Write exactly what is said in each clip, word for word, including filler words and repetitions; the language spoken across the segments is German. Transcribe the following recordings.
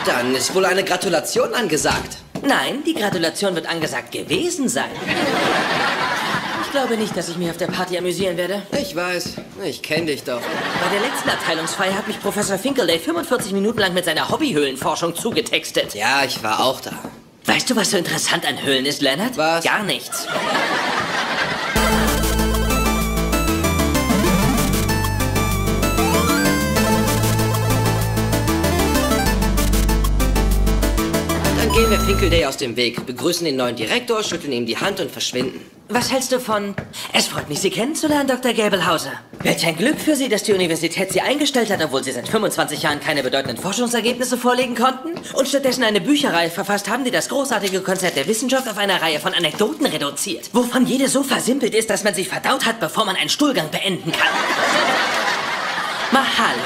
Dann ist wohl eine Gratulation angesagt. Nein, die Gratulation wird angesagt gewesen sein. Ich glaube nicht, dass ich mich auf der Party amüsieren werde. Ich weiß, ich kenne dich doch. Bei der letzten Abteilungsfeier hat mich Professor Finkelday fünfundvierzig Minuten lang mit seiner Hobbyhöhlenforschung zugetextet. Ja, ich war auch da. Weißt du, was so interessant an Höhlen ist, Leonard? Was? Gar nichts. Dann gehen wir Finkelday aus dem Weg, begrüßen den neuen Direktor, schütteln ihm die Hand und verschwinden. Was hältst du von... Es freut mich, Sie kennenzulernen, Doktor Gabelhauser. Welch ein Glück für Sie, dass die Universität Sie eingestellt hat, obwohl Sie seit fünfundzwanzig Jahren keine bedeutenden Forschungsergebnisse vorlegen konnten und stattdessen eine Bücherreihe verfasst haben, die das großartige Konzert der Wissenschaft auf eine Reihe von Anekdoten reduziert, wovon jede so versimpelt ist, dass man sie verdaut hat, bevor man einen Stuhlgang beenden kann. Mahalo.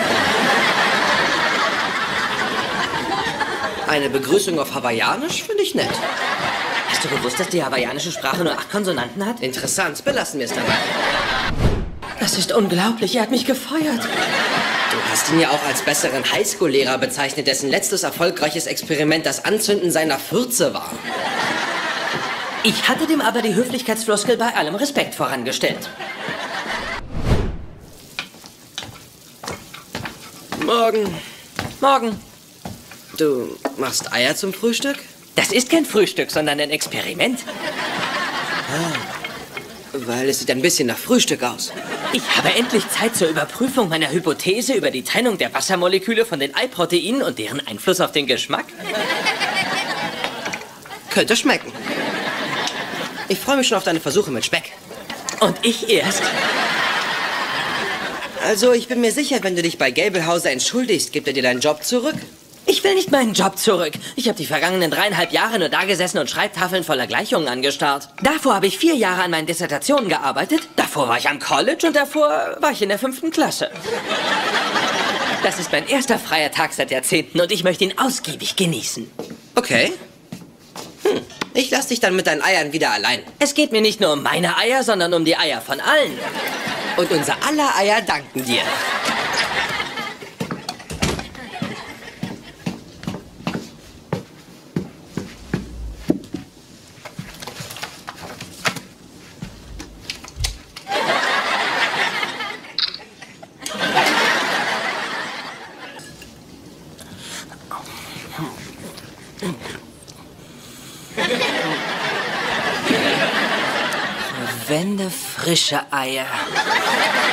Eine Begrüßung auf Hawaiianisch finde ich nett. Hast du gewusst, dass die hawaiianische Sprache nur acht Konsonanten hat? Interessant, belassen wir es dabei. Das ist unglaublich, er hat mich gefeuert. Du hast ihn ja auch als besseren Highschool-Lehrer bezeichnet, dessen letztes erfolgreiches Experiment das Anzünden seiner Fürze war. Ich hatte dem aber die Höflichkeitsfloskel bei allem Respekt vorangestellt. Morgen. Morgen. Du machst Eier zum Frühstück? Das ist kein Frühstück, sondern ein Experiment. Ah, weil es sieht ein bisschen nach Frühstück aus. Ich habe endlich Zeit zur Überprüfung meiner Hypothese über die Trennung der Wassermoleküle von den Eiproteinen und deren Einfluss auf den Geschmack. Könnte schmecken. Ich freue mich schon auf deine Versuche mit Speck. Und ich erst. Also, ich bin mir sicher, wenn du dich bei Gabelhauser entschuldigst, gibt er dir deinen Job zurück. Ich will nicht meinen Job zurück. Ich habe die vergangenen dreieinhalb Jahre nur dagesessen und Schreibtafeln voller Gleichungen angestarrt. Davor habe ich vier Jahre an meinen Dissertationen gearbeitet. Davor war ich am College und davor war ich in der fünften Klasse. Das ist mein erster freier Tag seit Jahrzehnten und ich möchte ihn ausgiebig genießen. Okay. Hm. Ich lasse dich dann mit deinen Eiern wieder allein. Es geht mir nicht nur um meine Eier, sondern um die Eier von allen. Und unser aller Eier danken dir. Verwende frische Eier.